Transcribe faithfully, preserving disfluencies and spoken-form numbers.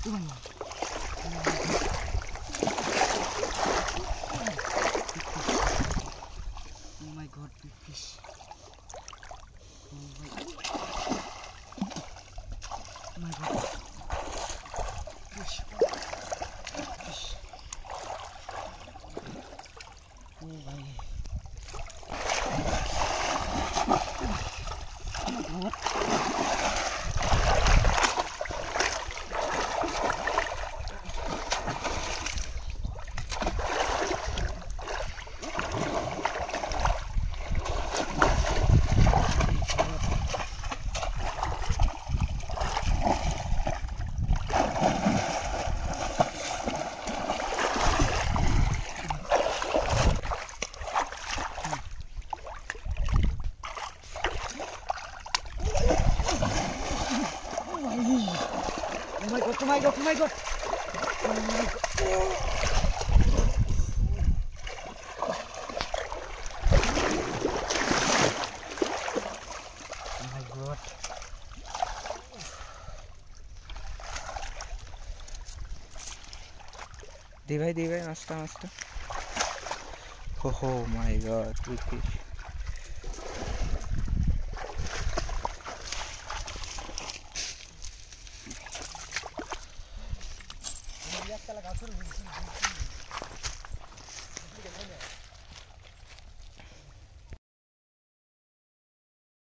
Oh my god, big fish. Oh my, oh my god. Fish. Fish. Oh my. Oh my god, oh my god, oh my god. Oh my god. दे भाई दे भाई मस्त मस्त हो हो my God big fish